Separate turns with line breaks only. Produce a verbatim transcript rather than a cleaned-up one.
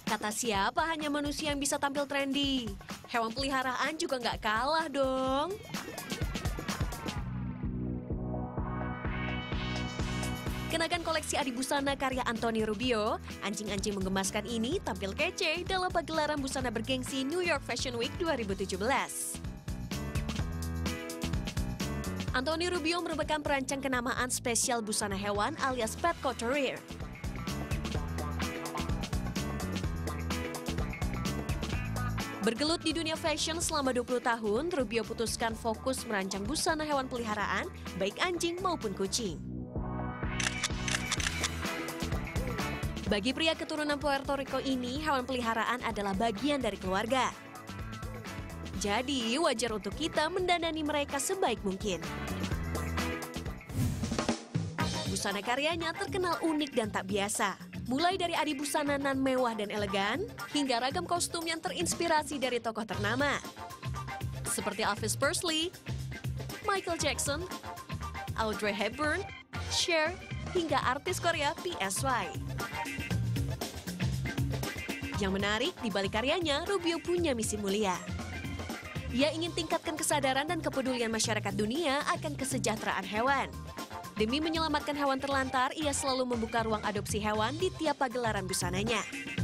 Kata siapa hanya manusia yang bisa tampil trendy? Hewan peliharaan juga nggak kalah dong. Kenakan koleksi Adi Busana karya Anthony Rubio, anjing-anjing menggemaskan ini tampil kece dalam pagelaran busana bergengsi New York Fashion Week dua ribu tujuh belas. Anthony Rubio merupakan perancang kenamaan spesial busana hewan alias pet couturier. Bergelut di dunia fashion selama dua puluh tahun, Rubio putuskan fokus merancang busana hewan peliharaan, baik anjing maupun kucing. Bagi pria keturunan Puerto Rico ini, hewan peliharaan adalah bagian dari keluarga. Jadi, wajar untuk kita mendandani mereka sebaik mungkin. Busana karyanya terkenal unik dan tak biasa. Mulai dari Adi Busana nan mewah dan elegan, hingga ragam kostum yang terinspirasi dari tokoh ternama. Seperti Elvis Presley, Michael Jackson, Audrey Hepburn, Cher, hingga artis Korea P S Y. Yang menarik, di balik karyanya, Rubio punya misi mulia. Ia ingin tingkatkan kesadaran dan kepedulian masyarakat dunia akan kesejahteraan hewan. Demi menyelamatkan hewan terlantar, ia selalu membuka ruang adopsi hewan di tiap pagelaran busananya.